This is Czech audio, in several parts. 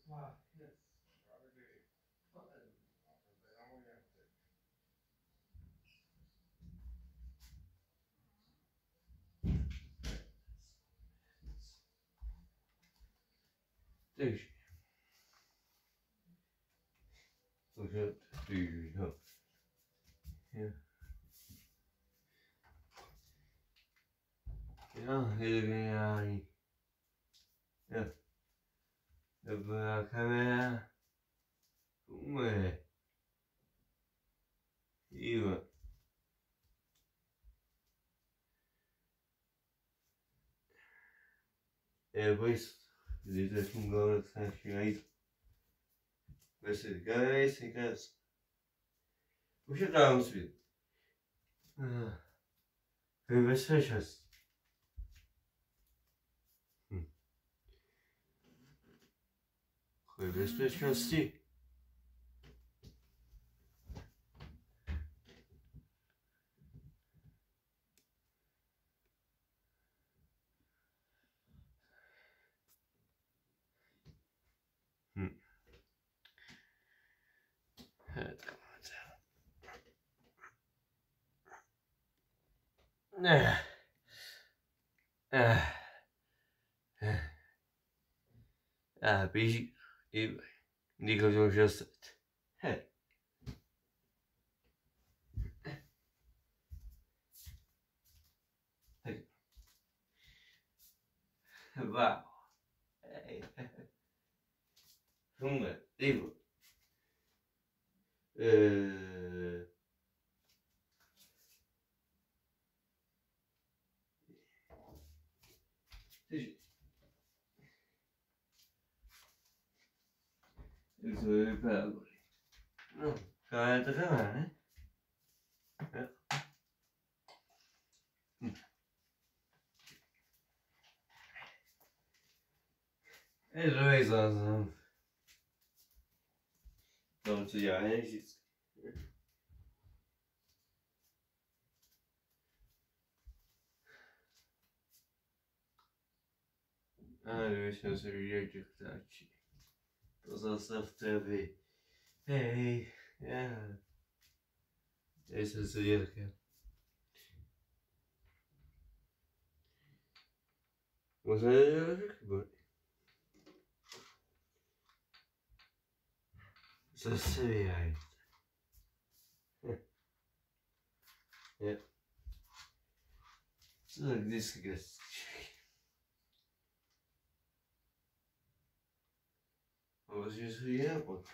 对，我说对头，然后这边呀，要不要看看？喂，一个，questo, vedete sul gol sta finito. Questo è il guys, in casa. Uscita un sweet. Questo è just. Questo è just sì.必须，你可就是死。嘿。Wow. Comunque, dico, sì, i suoi pecore. No, cadete bene? E lui sono... Non ci hai, lui sono seriously touchy. Cosa software? Hey, yeah. This is the other. Was it but so serious. Yeah. So like this gets what was just yeah, but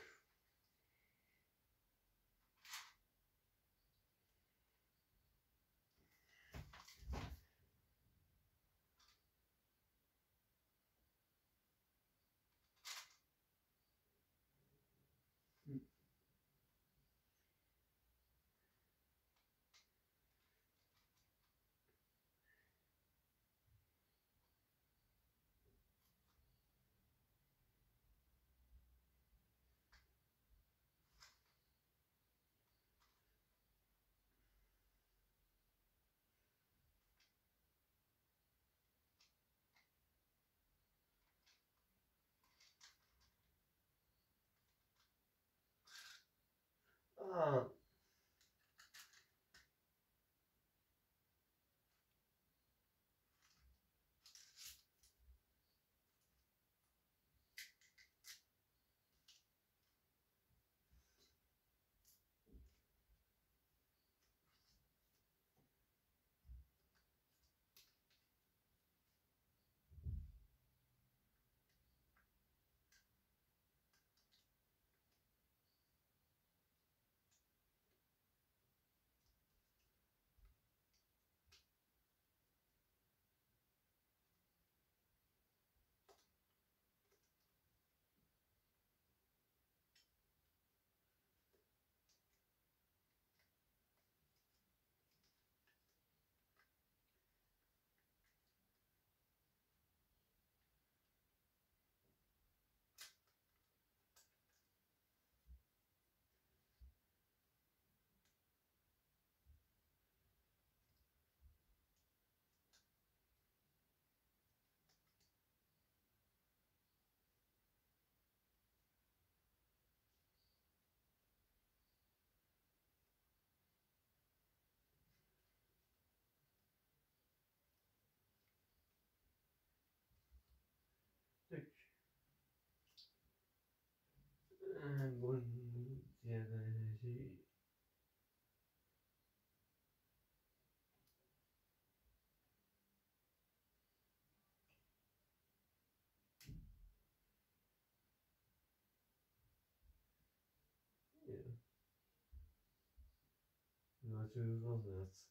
zobaczył rozraz.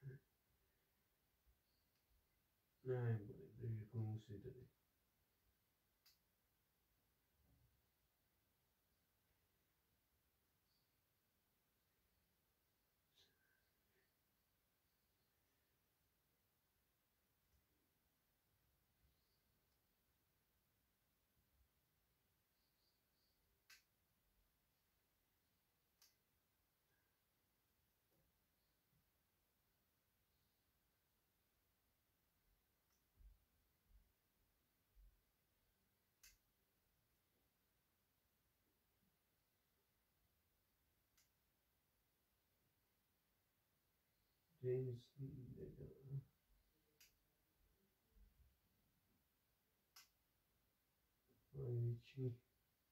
Nej, det är konstigt det. James Lee. Ritchie.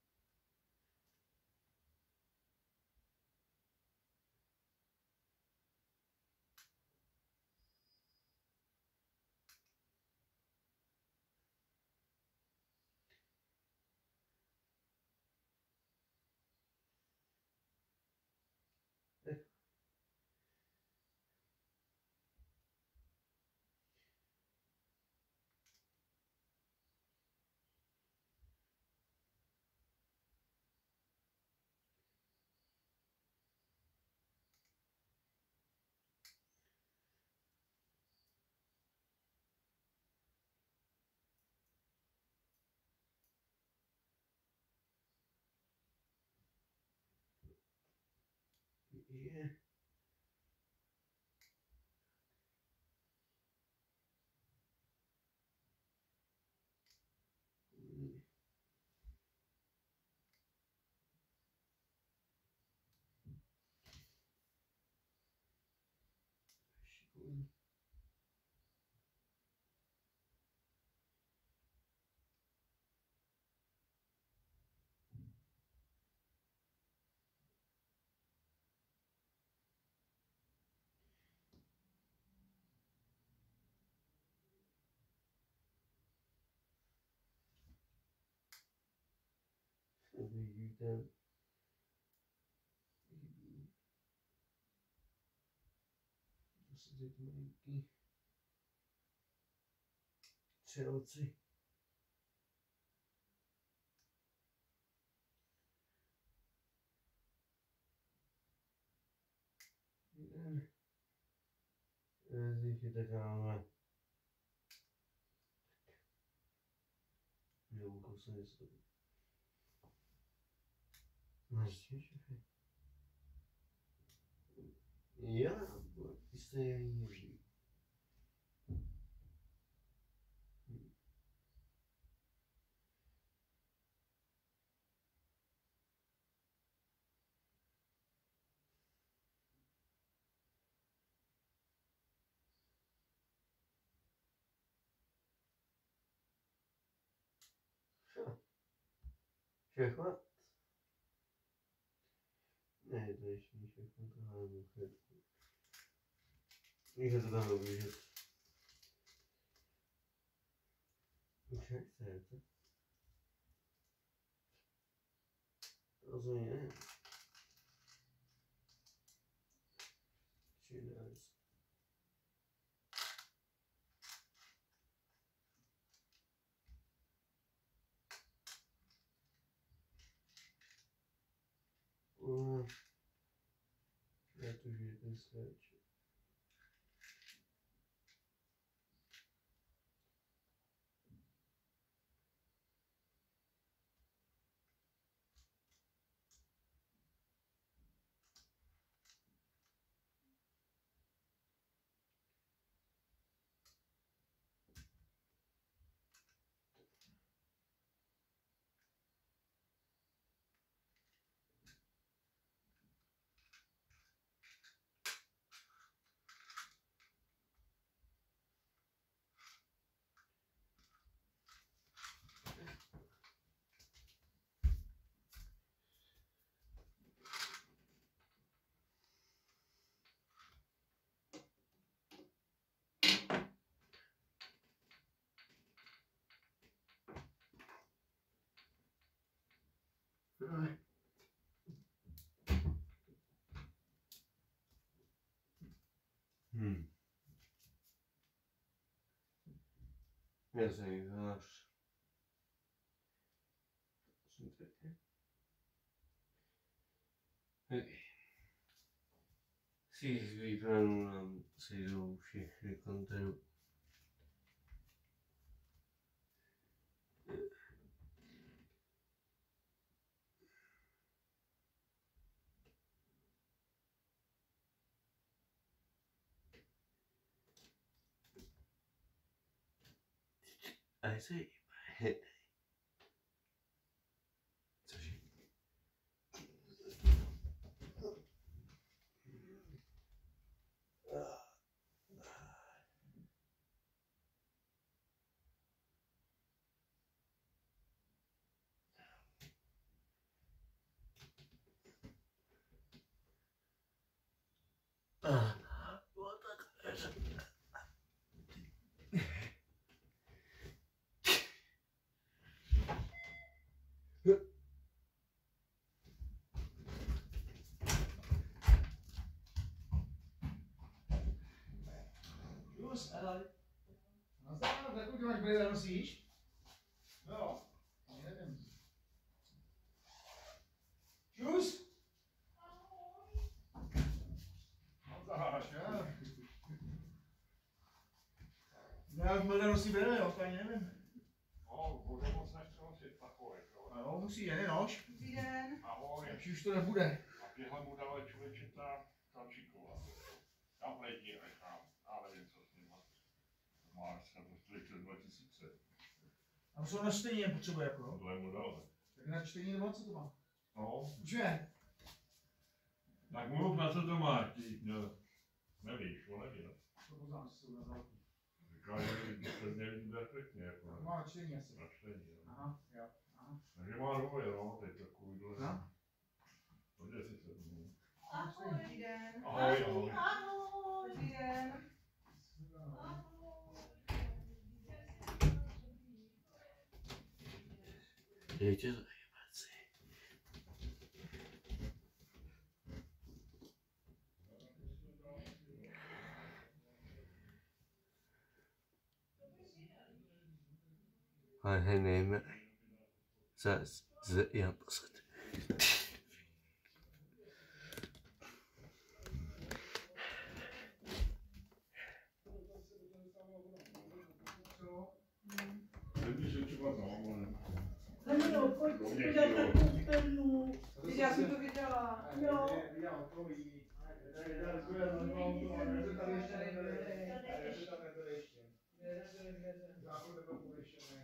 Yeah. Yüzden nasıl dedim ki Chelsea. Sicher der Rahmen. Ja, wo kommst du jetzt? Was ist hier schon? Ja, ist der ja hier. Så, körskönt. Nej, det är inte körskönt. Det har jag själv. Ich hätte dann irgendwie jetzt. Köksseite. Also ja. Schön aus. Und ja, du das halt. Nej. nezajímáš. Si z výbranu nám sejdou všechny kontejnery. I see. Cože? Čus, ahoj. Nazdar, tak už máš brýle nosíš? Jo, nevím. Čus? Nazdar, jo. Já už brýle nosí brýle, jo, to ani nevím. No, bude moc nechce nosit takový, Jo, musí, jen nož. Dobrý den. ahoj. Lepší už to nebude. A těhle mu dala člověče ta číková. Já plejtí nechám, já nevím, co s ním má. Má se prostě přes 2000. A to jsou na čtení nepotřebuje, jako. Tohle mu dala. Tak na čtení nebo co to má? No, Už je. tak mluv, na co to má, ty, no. Nevíš, on neví, no. To poznám, že jsou na velký. Říká, že to nevidí perfektně, jako. To má na čtení asi. Na čtení, jo. Aha, jo. Aha. Takže má dvoje, no, teď takovýhle. No. Hodně si se tomu. Ahoj. Dobrý den. Ahoj, ahoj. Ahoj. Dobrý den. Dejte zajímat si. Ale nejme. Já posad. Teď se třeba zámonem. Lemino, pojď si podívat na koupelnu. Já jsem to viděla. Jo. Viděl to jí. Záchod nebyl pověšený.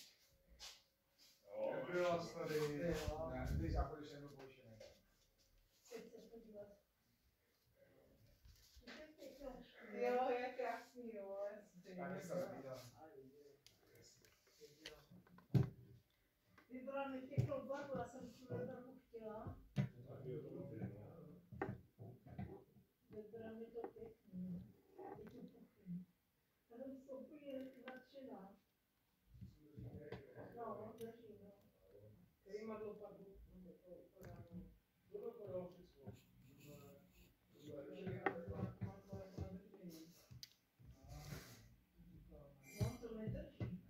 Nebyl tady. Ne, ty záchod ještě nebyl pověšený. Pojď se podívat. Jo, je krásný, jo. Tak jsem viděl. Vybrala mi pěknou barvu, já jsem tu barvu chtěla. Vybrala mi to pěkný. Je to pěkný. Já jsem to úplně nadšená. No, drží, no. Který má dopadnu? Tohle podalo všechno. No, to nedrží.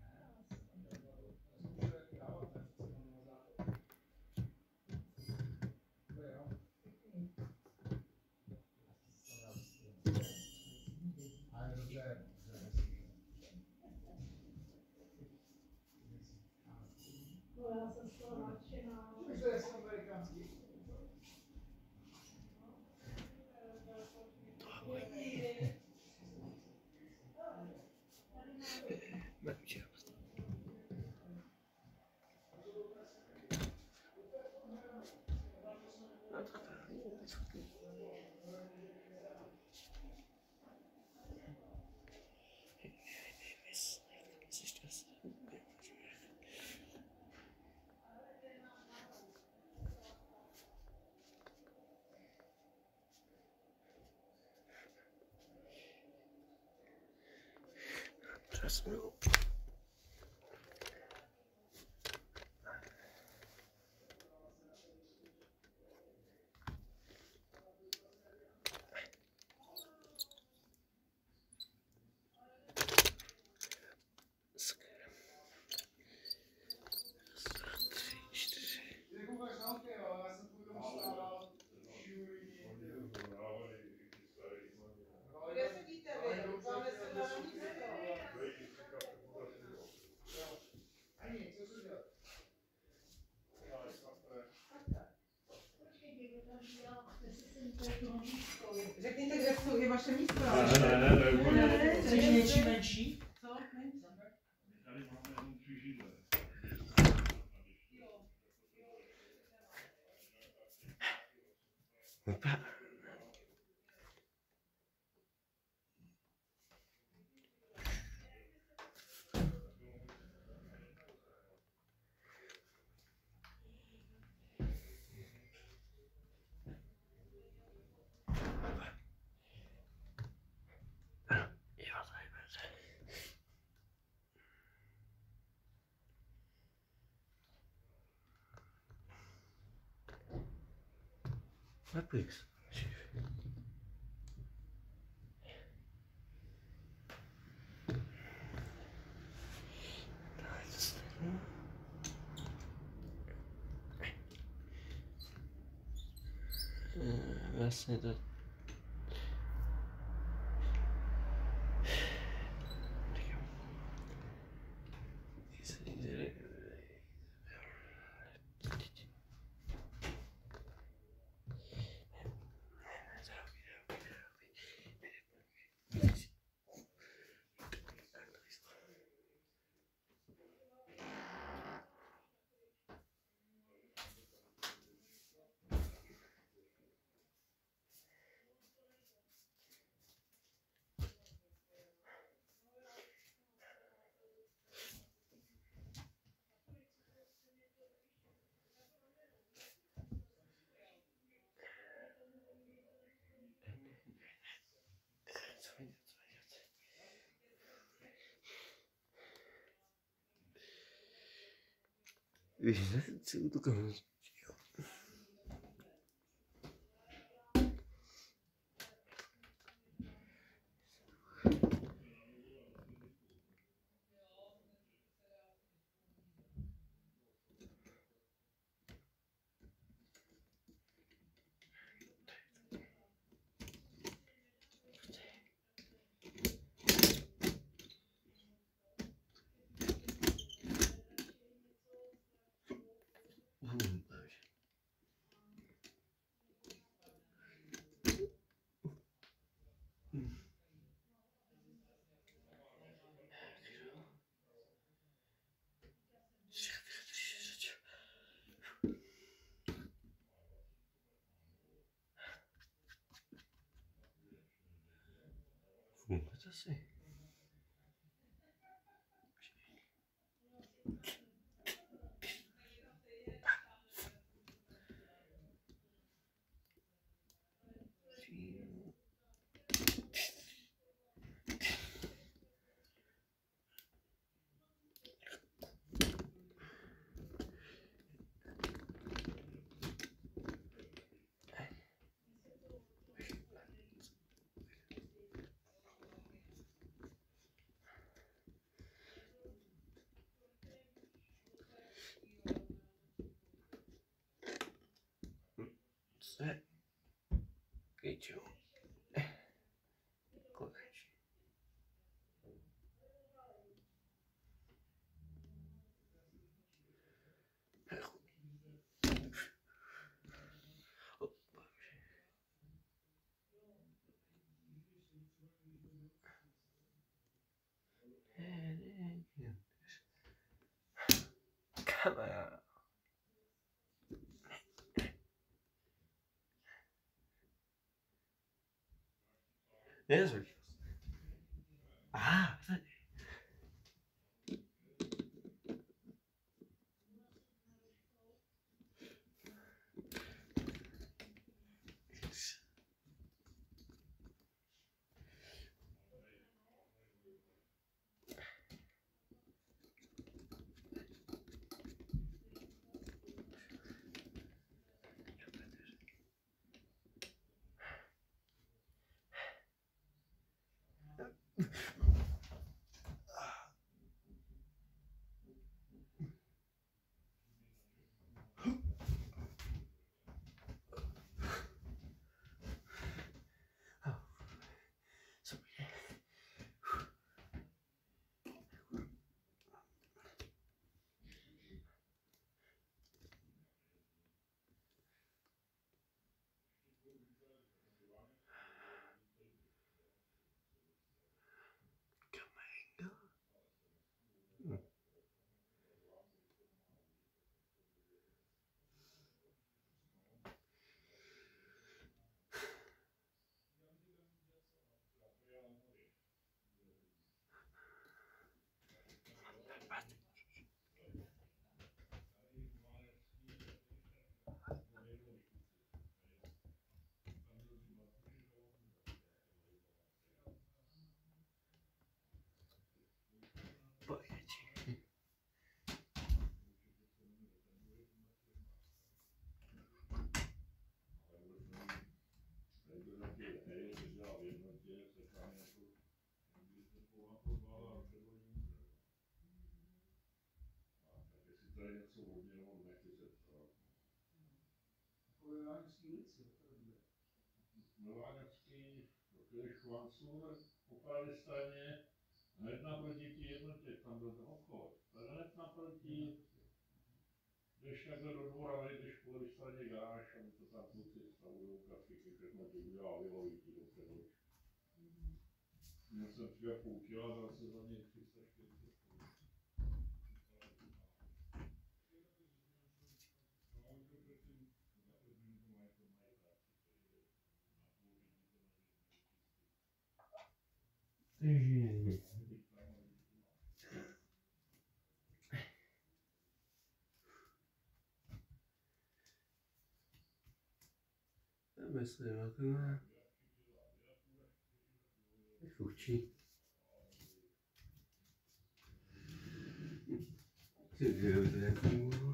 Ale dobře. No, já jsem z toho nadšená. Už to je amerikánský. Trust me. Řekněte, kde je vaše místo. Ne, Chceš něčí menší? Co? tady máme jenom 3 židle. Netflix. Vlastně to... Víš, celou tu kameru. Vůbec asi. Se. Kejčo. Konečně. Kamera. Nezvyk. Aha, tady. Miláňovský, Švancůr po pravé straně, hned naproti té jednotě, tam byl ten obchod, tak hned naproti, jdeš takhle do dvora, vejdeš po levé straně garáž a to tam kluci stavují grafiky, všechno ti udělá, vyloví ti do předlož. Měl jsem 3,5 kila, dal jsem za něj 340 korun. Myslím na to. Chučí. Ty kdo to nefungovalo?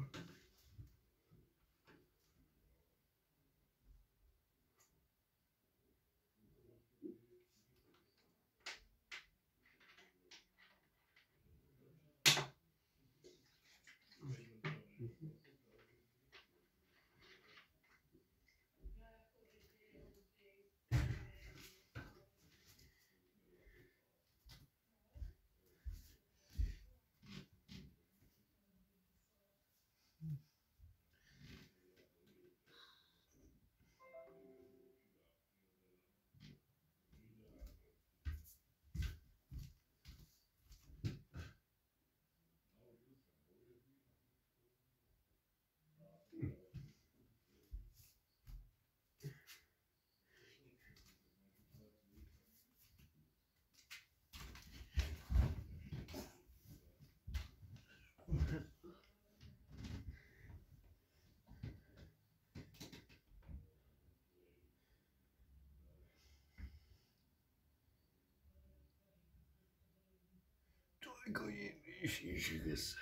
Toliko jiných se.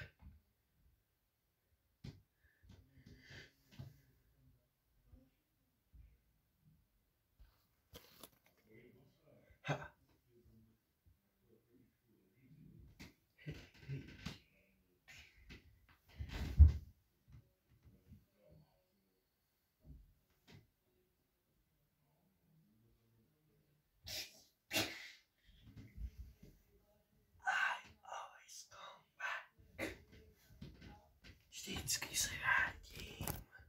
Vždycky se vrátím.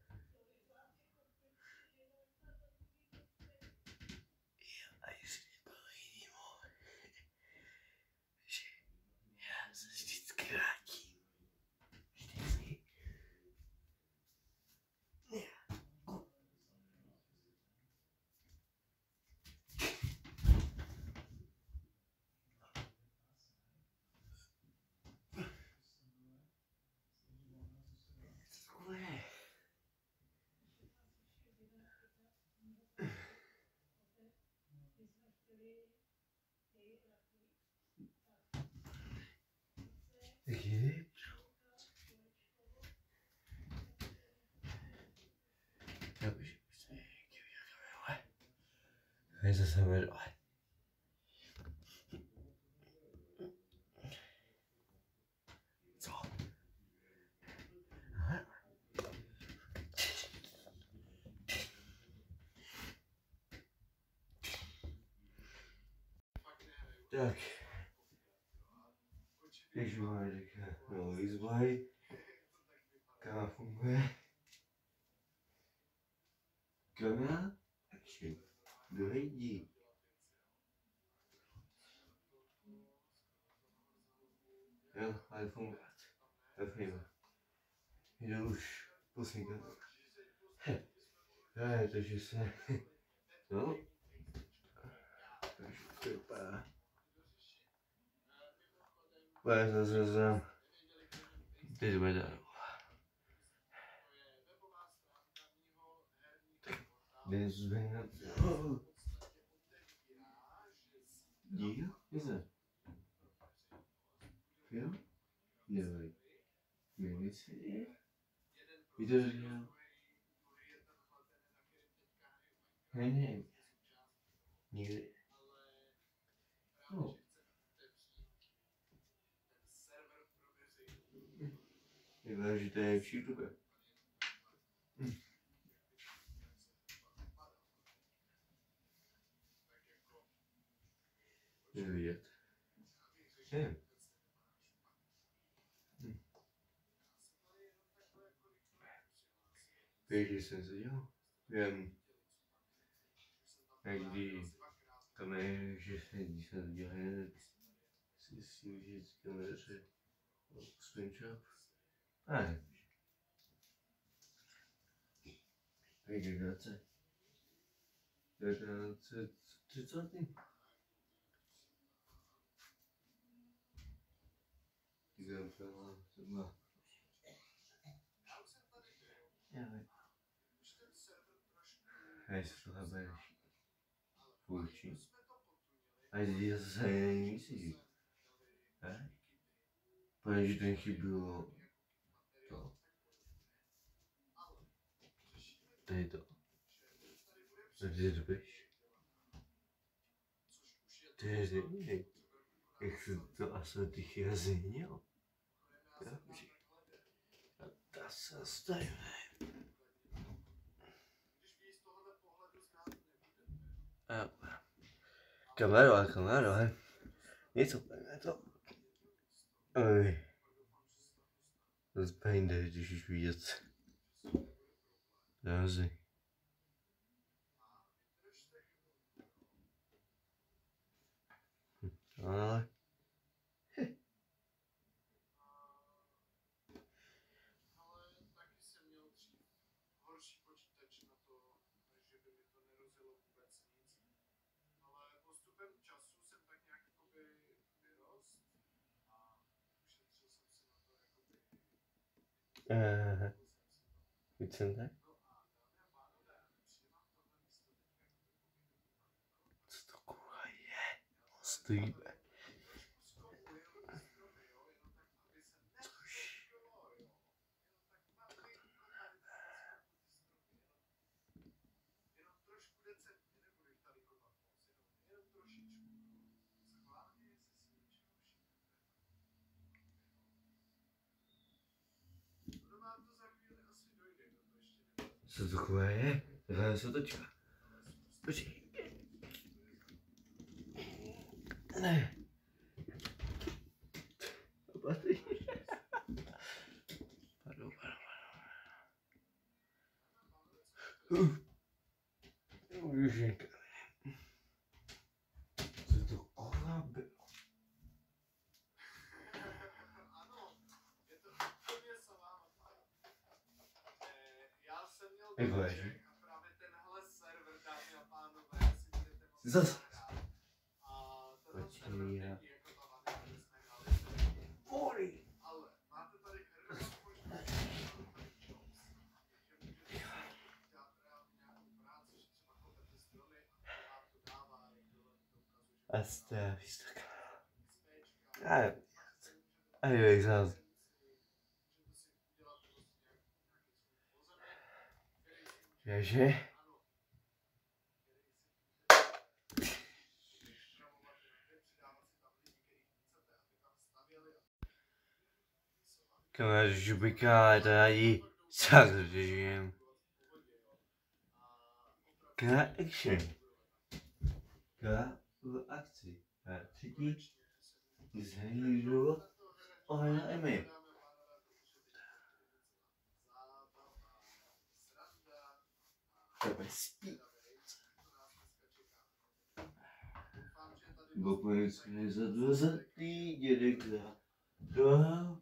A jestli nebylo jiného, že já se vždycky vrátím. Vždycky. Taky? Já už se někdy uděláme. A je zase vedle. Co? Aha. Tak. Když máme také nový zbaj, která funguje. Kamera, action, do lidí. Jo, ale fungovat. Doufejme. Jdu už poslední. Takže se... No. Takže to vypadá. Bude zazrazem. Teď zvedám. Kde zvedám? Díl? Jde. Jo? Dělej. Milici? Vydržel. Ne. Nikdy. No. Vypadá, že to je v YouTube. Je vidět. Je. Víš, že jsem se dělal? Jen. Někdy kameře, že jsem dělal, si že z kameře skončil. Ne. Agregace. 1930. Dígram film, třeba. Hej, se tohle bereš. Půjčí. A jsi zase myslíš. Hej? Protože ten chybilo to. Tady to. Tady to běž. Tady. Jak se to asi tychy změnil. Dobře. A ta se zastavíme. Kamera. Něco pojďme to. Oj. Zbejde, když už vidět. Nazi. Ale. Víc jsem tak? Co to kurva je? Stojíme. Co to takové je? Tohle se točka. Počkej. Ne. Pardon. Ježinka. Co to kurva bylo? Jak leží? Zas. Počkej, já. Volí. Hasta vista, cara. Aí, exato. Viajei. Câmera duplicada aí, sabe de action. Akci. Třetí zhýřilo OHM. Tebe spí. Bokonec nezadvozatý dědek za to.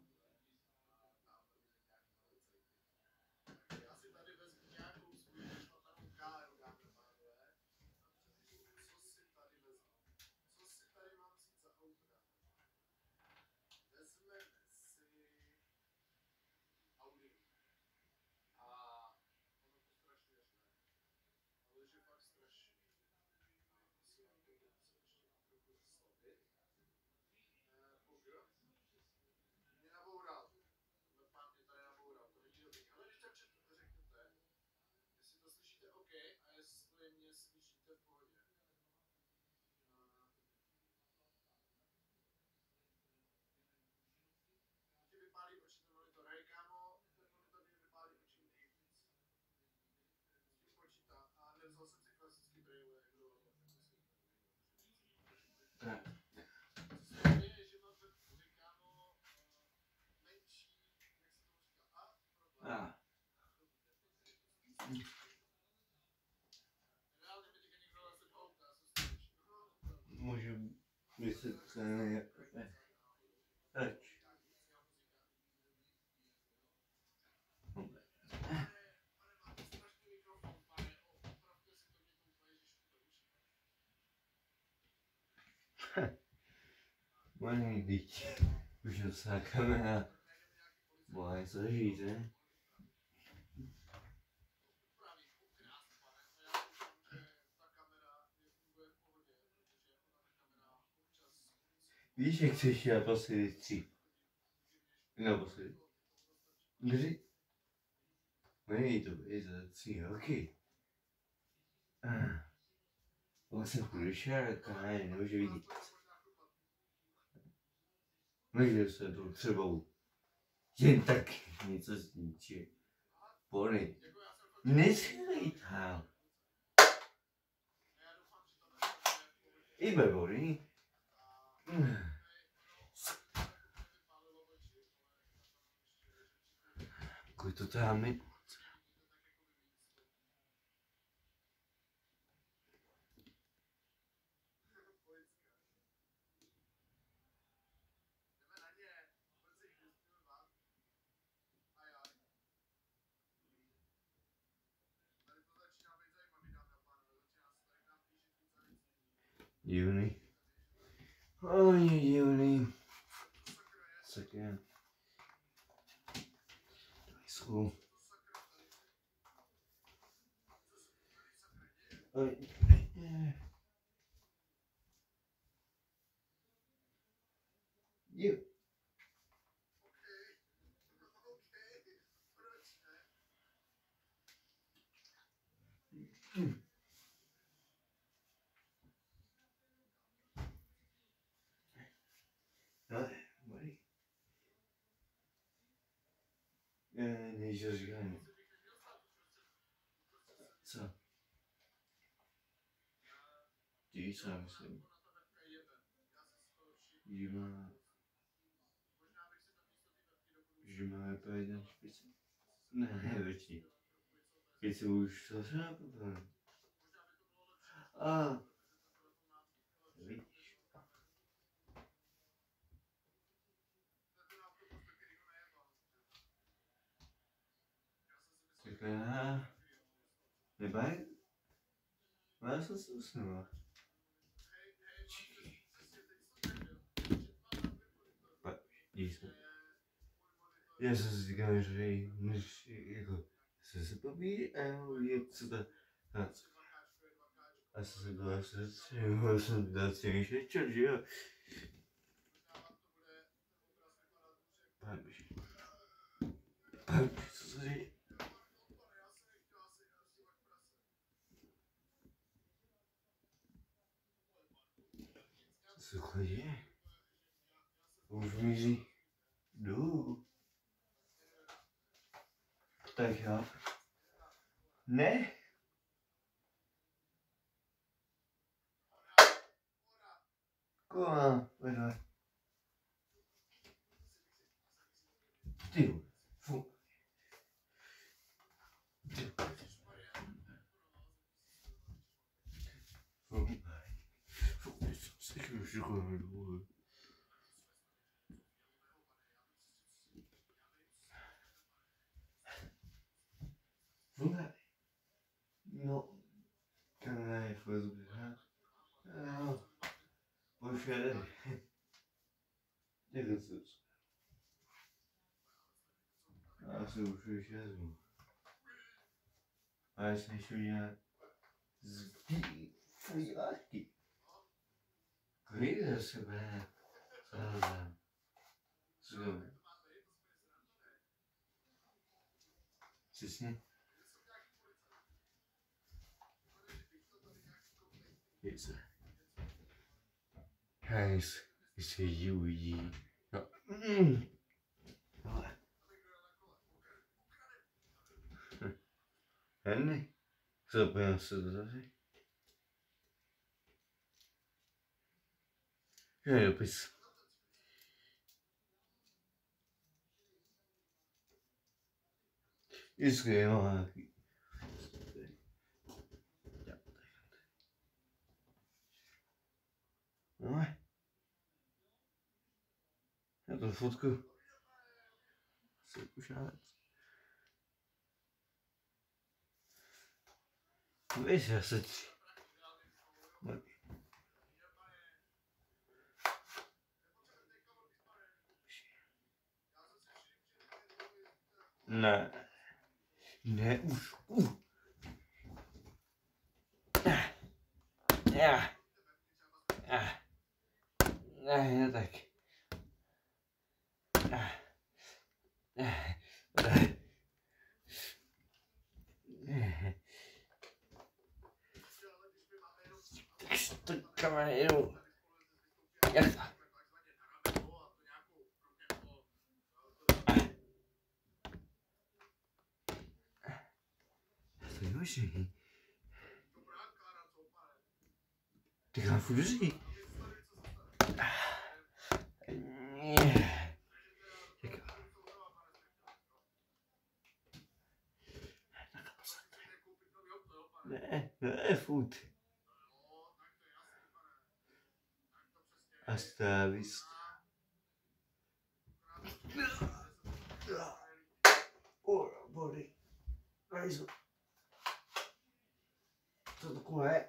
Může vysvětlený Ač. Maný dítě. Už docela kamera. Má něco žít, ne? Víš, jak chceš já naposledy 3? Naposledy? Kdy? Není to být za 3 roky. On se půjde kanál, nemůže vidět. Může se to třeba jen tak něco zničit. Pony. Neschlejtál. I bebony. Kolik to dáme? Divný. Hodně divný. Sakra. Jsou. Jo. No, buddy. Nejde říkání. Co? Ty víš, co já myslím? Že máme po jeden špici? Ne, větší. Když se už to třeba potom. A. Vidíš. Takhle. Nebaj? Já jsem se usnula. Já jsem si říkal, že než jako se pobíjí a je co to a se byla já jsem dal celý šečer, že jo. Páči, co se děje? Co se chodí? Už mizí. Jdu. Tak jo. Ne? Kurva, vedle. Ty. Fu. No, kanál je Facebook, ha? No, už jede. Jak to co? Já si už vezmu. A já jsem ještě udělal fujáky. Kolik za sebe? Zádám. Co? Přesně. It's guys, it's a Yui. No. Henry, zapomněl se to zase. Je dopis. Vždycky má nějaký fotku. Už nádec. Víš, já se ti. Ne. Ne, už. Ne, tak. Tak kamarádu. Jak to? To je možný. Tak já furt říct. Ne, furt. Hasta vista. Body. Rajzo. Co takové?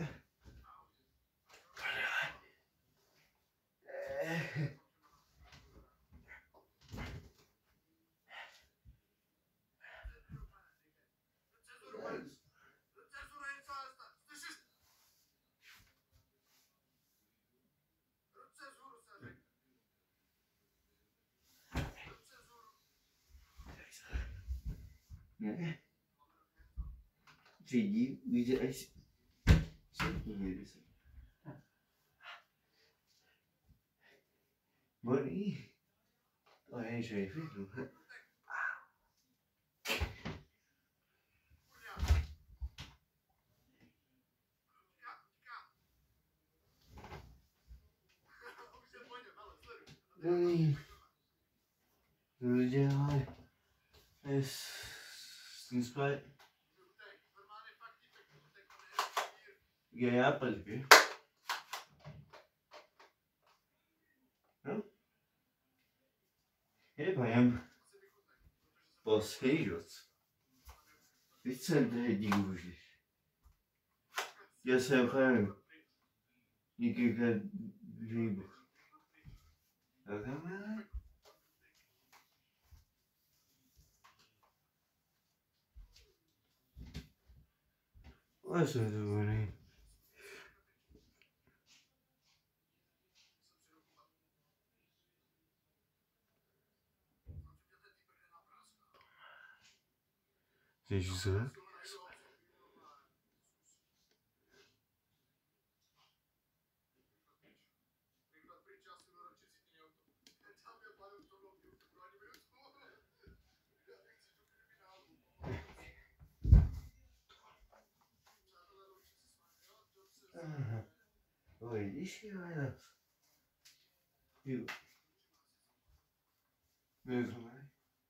Ne. Vidí, víte, až se pověděli se. Bolí. To je, že je vidno. Dělali. S tím spát. Já počkej. No? Je pajem. Poslyšoc. Teď jsem tady dílužiš. Já jsem pajem. Nikdy líbí. Tak dáme. A co je to bude? Chceš se? Vidíš, jo. Jo. Vezme.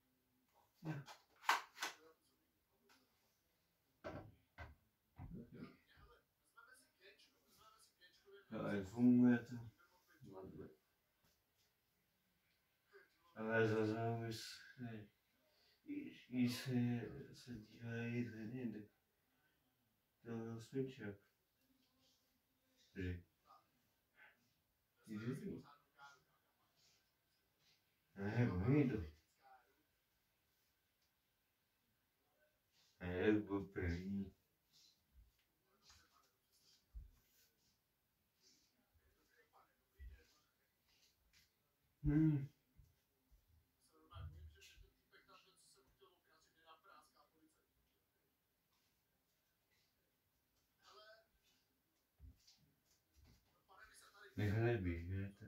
Ale funguje to. Ale za závis, když se dívají zhledně, to svědčí. Ne, bojím to. Ne, byl první. Nechaj běžet.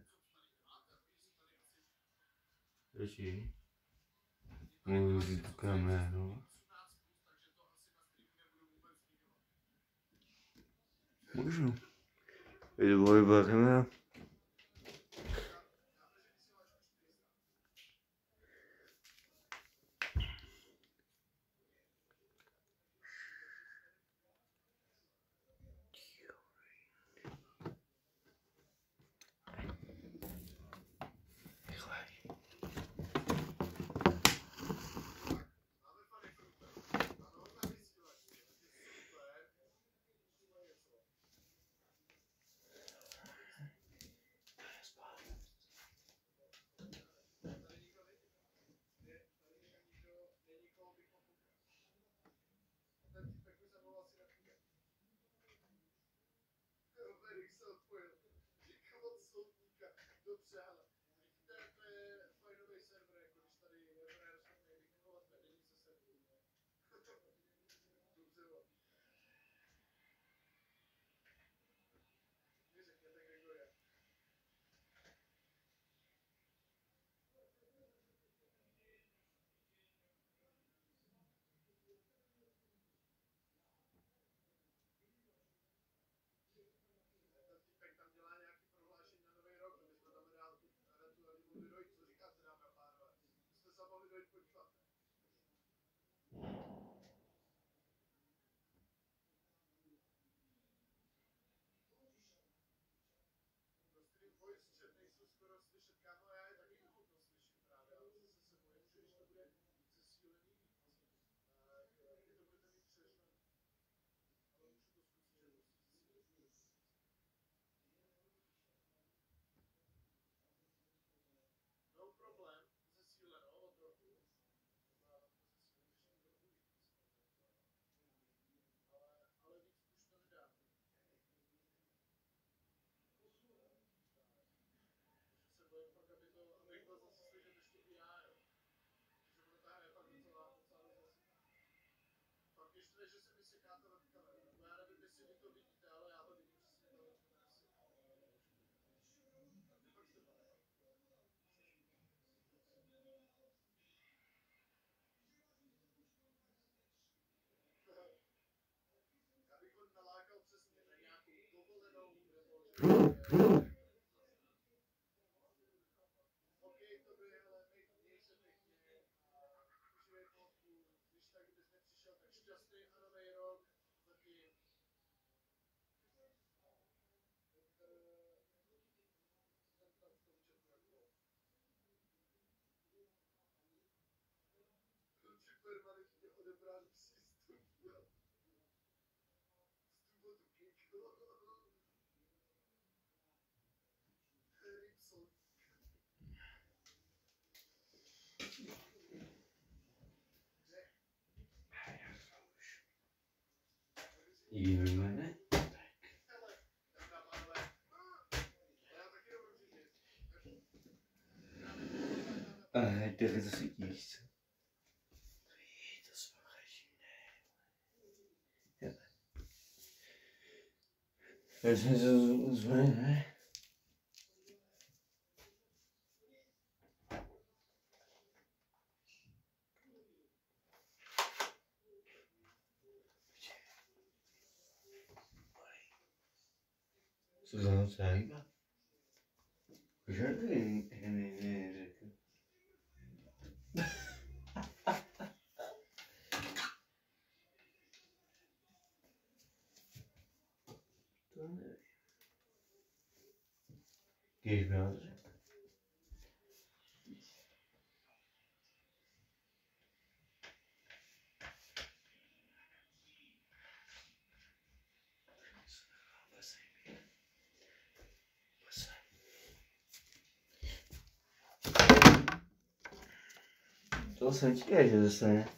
Počkej. Můžu si tu kameru. Můžu. Je to moje kamera. Jmenuje. Tady zase jíst. To smaží, ne. Já jsem se zvolit, ne? Co za noc zajímá? Žádný neřekl. To nevím. Když mi ho řekl. To jsem čekal, že dostane.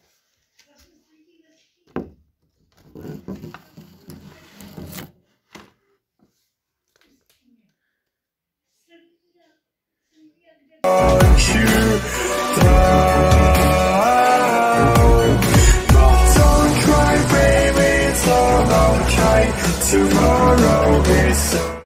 Tomorrow is so